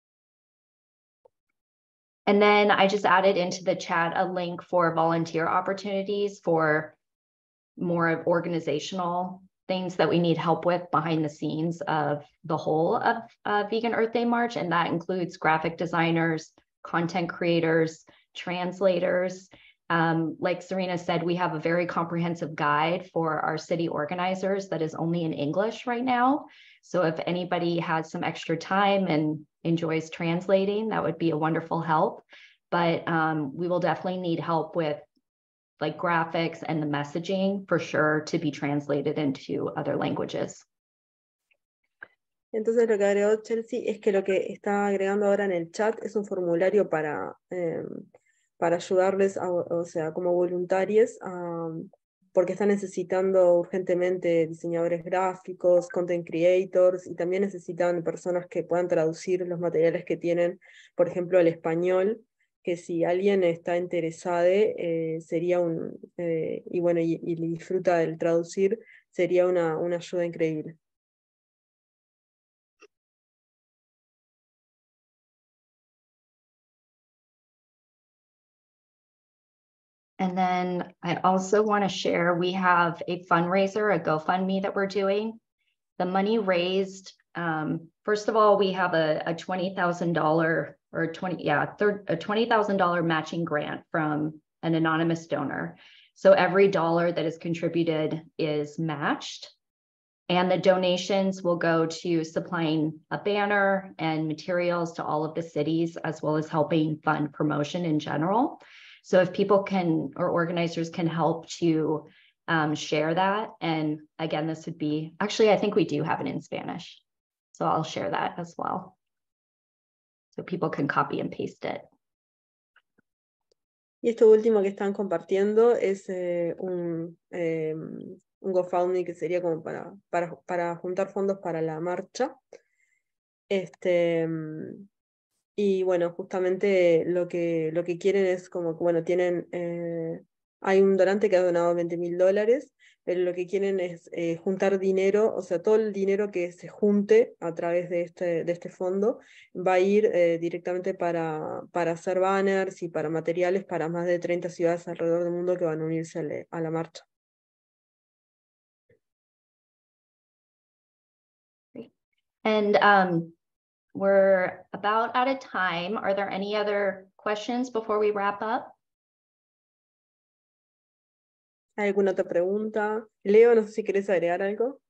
And then I just added into the chat a link for volunteer opportunities for more of organizational things that we need help with behind the scenes of the whole of Vegan Earth Day March. And that includes graphic designers, content creators, translators. Like Serena said, we have a very comprehensive guide for our city organizers that is only in English right now. So if anybody has some extra time and enjoys translating, that would be a wonderful help. But we will definitely need help with like graphics and the messaging for sure to be translated into other languages.
Entonces lo que agregó Chelsea es que lo que está agregando ahora en el chat es un formulario para ayudarles, o sea, como voluntarios, porque están necesitando urgentemente diseñadores gráficos, content creators, y también necesitan personas que puedan traducir los materiales que tienen, por ejemplo, al español, que si alguien está interesado, sería y bueno, y disfruta del traducir, sería una ayuda increíble.
And then I also want to share, we have a fundraiser, a GoFundMe that we're doing. The money raised, first of all, we have a $20,000 or a $20,000 matching grant from an anonymous donor. So every dollar that is contributed is matched. And the donations will go to supplying a banner and materials to all of the cities, as well as helping fund promotion in general. So if people can, or organizers can help to share that. And again, this would be, actually, I think we do have it in Spanish. So I'll share that as well. So people can copy and paste it.
Y esto último que están compartiendo es un GoFundMe que sería como para juntar fondos para la marcha. Y bueno, justamente lo que quieren es como que, bueno, hay un donante que ha donado $20,000, pero lo que quieren es juntar dinero, o sea, todo el dinero que se junte a través de este fondo va a ir directamente para hacer banners y para materiales para más de 30 ciudades alrededor del mundo que van a unirse a la marcha.
And we're about out of time. Are there any other questions before we wrap up?
¿Hay alguna otra pregunta? Leo, no sé si querés agregar algo.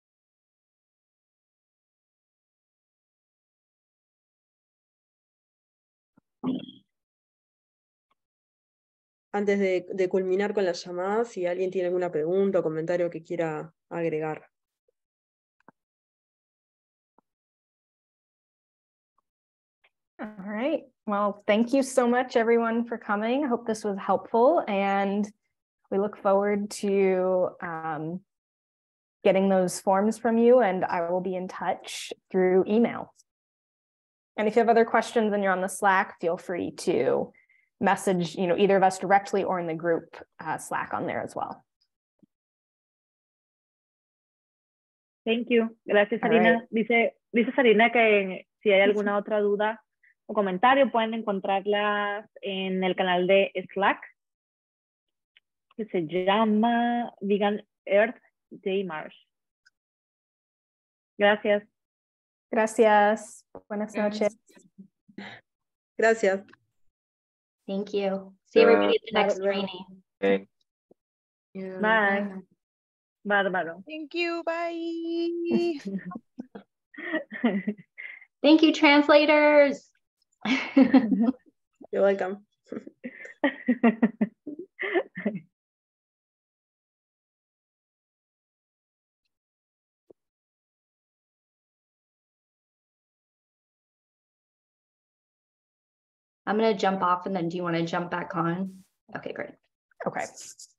Antes de culminar con la llamada, si alguien tiene alguna pregunta o comentario que quiera agregar.
All right. Well, thank you so much, everyone, for coming. I hope this was helpful, and we look forward to getting those forms from you, and I will be in touch through email. And if you have other questions and you're on the Slack, feel free to message, either of us directly or in the group Slack on there as well.
Thank you. Gracias,
All
Sarina.
right.
Dice Sarina que si hay alguna otra duda o comentario pueden encontrarlas en el canal de Slack que se llama Vegan Earth Day March. Gracias.
Gracias. Buenas noches.
Gracias.
Thank you. See everybody at the next
Bye.
training.
Okay.
Bye. Bárbaro.
Thank you. Bye.
Thank you, translators.
You're welcome.
I'm going to jump off and then do you want to jump back on? Okay, great.
Okay.